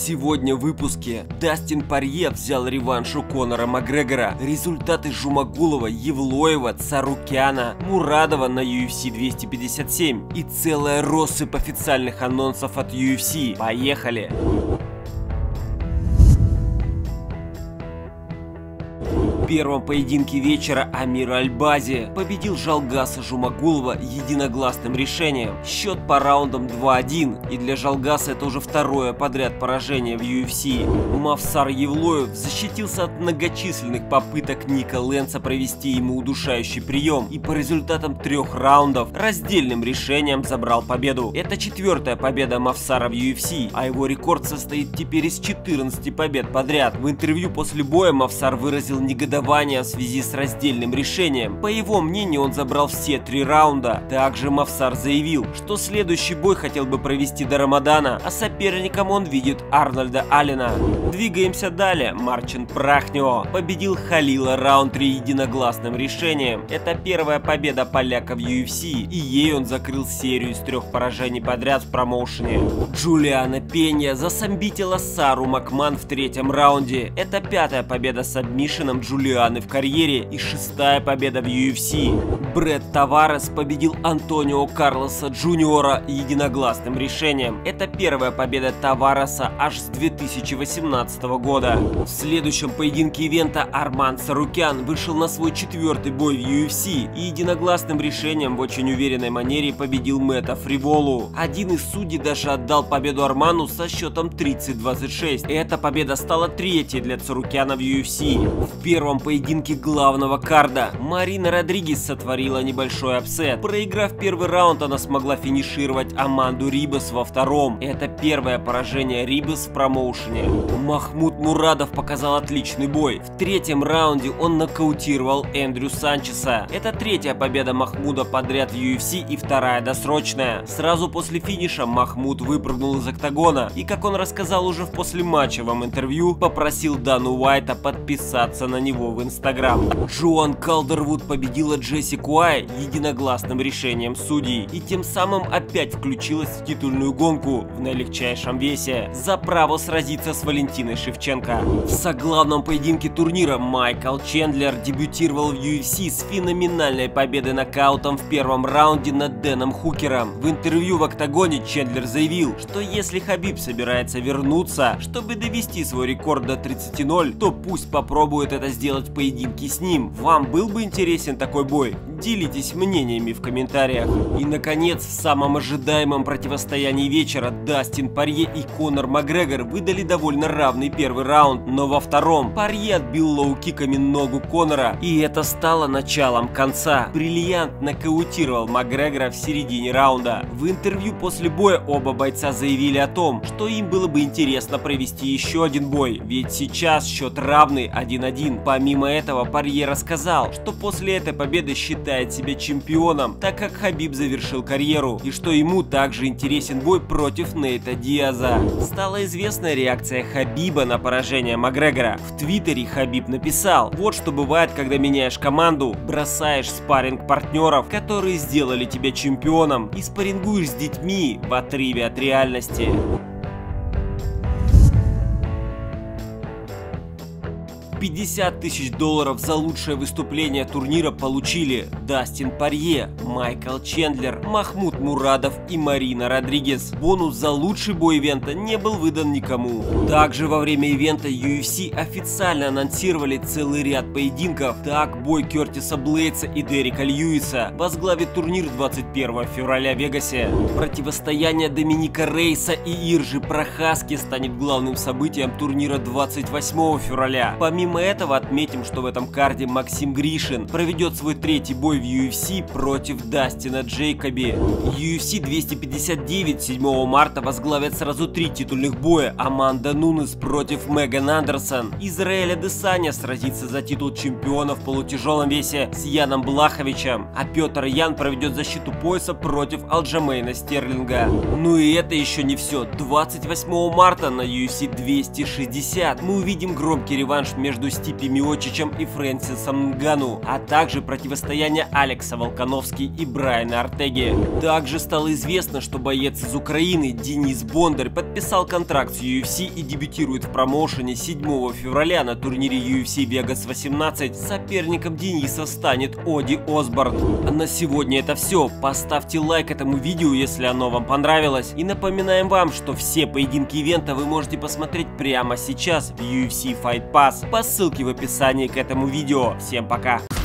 Сегодня в выпуске Дастин Порье взял реванш у Конора Макгрегора, результаты Жумагулова, Евлоева, Царукяна, Мурадова на UFC 257 и целая россыпь официальных анонсов от UFC. Поехали! В первом поединке вечера Амир Альбази победил Жалгаса Жумагулова единогласным решением. Счет по раундам 2-1, и для Жалгаса это уже второе подряд поражение в UFC. Мавсар Евлоев защитился от многочисленных попыток Ника Лэнса провести ему удушающий прием и по результатам 3 раундов раздельным решением забрал победу. Это 4-я победа Мавсара в UFC, а его рекорд состоит теперь из 14 побед подряд. В интервью после боя Мавсар выразил негодование в связи с раздельным решением. По его мнению, он забрал все 3 раунда. Также Мавсар заявил, что следующий бой хотел бы провести до Рамадана, а соперником он видит Арнольда Аллена. Двигаемся далее. Марчин Прахнио победил Халила Раунтри единогласным решением. Это первая победа поляка в UFC, и ей он закрыл серию из 3 поражений подряд в промоушене. Джулиана Пенья засамбитила Сару Макман в 3-м раунде. Это 5-я победа с сабмишеном Джулианы в карьере и 6-я победа в UFC. Брэд Таварес победил Антонио Карлоса Джуниора единогласным решением. Это 1-я победа Тавареса аж с 2018 года. В следующем поединке ивента Арман Царукян вышел на свой 4-й бой в UFC и единогласным решением в очень уверенной манере победил Мэтта Фриволу. Один из судей даже отдал победу Арману со счетом 30-26. Эта победа стала 3-й для Царукяна в UFC. В первом поединке главного карда Марина Родригес сотворила небольшой апсет. Проиграв 1-й раунд, она смогла финишировать Аманду Рибас во 2-м. Это 1-е поражение Рибас в промоушене. Махмуд Мурадов показал отличный бой. В 3-м раунде он нокаутировал Эндрю Санчеса. Это 3-я победа Махмуда подряд в UFC и 2-я досрочная. Сразу после финиша Махмуд выпрыгнул из октагона и, как он рассказал уже в послематчевом интервью, попросил Дану Уайта подписаться на него в Инстаграм. Джоан Калдервуд победила Джесси Куай единогласным решением судей и тем самым опять включилась в титульную гонку в наилегчайшем весе за право сразиться с Валентиной Шевченко. В соглавном поединке турнира Майкл Чендлер дебютировал в UFC с феноменальной победой нокаутом в 1-м раунде над Дэном Хукером. В интервью в октагоне Чендлер заявил, что если Хабиб собирается вернуться, чтобы довести свой рекорд до 30-0, то пусть попробует это сделать в поединке с ним. Вам был бы интересен такой бой? Делитесь мнениями в комментариях. И наконец, в самом ожидаемом противостоянии вечера Дастин Порье и Конор Макгрегор выдали довольно равный 1-й раунд, но во 2-м Порье отбил лоу-киками ногу Конора, и это стало началом конца. Бриллиант нокаутировал Макгрегора в середине раунда. В интервью после боя оба бойца заявили о том, что им было бы интересно провести еще один бой, ведь сейчас счет равный 1-1. Помимо этого, Порье рассказал, что после этой победы считает себя чемпионом, так как Хабиб завершил карьеру, и что ему также интересен бой против Нейта Диаза. Стала известна реакция Хабиба на поражение Макгрегора. В Твиттере Хабиб написал: «Вот что бывает, когда меняешь команду, бросаешь спарринг-партнеров, которые сделали тебя чемпионом, и спаррингуешь с детьми в отрыве от реальности». $50 000 за лучшее выступление турнира получили Дастин Порье, Майкл Чендлер, Махмуд Мурадов и Марина Родригес. Бонус за лучший бой ивента не был выдан никому. Также во время ивента UFC официально анонсировали целый ряд поединков. Так, бой Кертиса Блейдса и Дерека Льюиса возглавит турнир 21 февраля в Вегасе. Противостояние Доминика Рейса и Иржи Прохаски станет главным событием турнира 28 февраля. Помимо этого отметим, что в этом карде Максим Гришин проведет свой 3-й бой в UFC против Дастина Джейкоби. UFC 259 7 марта возглавят сразу 3 титульных боя. Аманда Нунес против Меган Андерсон. Израиль Адесаня сразится за титул чемпиона в полутяжелом весе с Яном Блаховичем, а Петр Ян проведет защиту пояса против Алджамейна Стерлинга. Ну и это еще не все. 28 марта на UFC 260 мы увидим громкий реванш между между Стипи Миочичем и Фрэнсисом Нгану, а также противостояние Алекса Волконовски и Брайана Ортеги. Также стало известно, что боец из Украины Денис Бондарь подписал контракт с UFC и дебютирует в промоушене 7 февраля на турнире UFC Vegas 18. Соперником Дениса станет Оди Осборн. А на сегодня это все. Поставьте лайк этому видео, если оно вам понравилось. И напоминаем вам, что все поединки ивента вы можете посмотреть прямо сейчас в UFC Fight Pass по ссылке в описании к этому видео. Всем пока!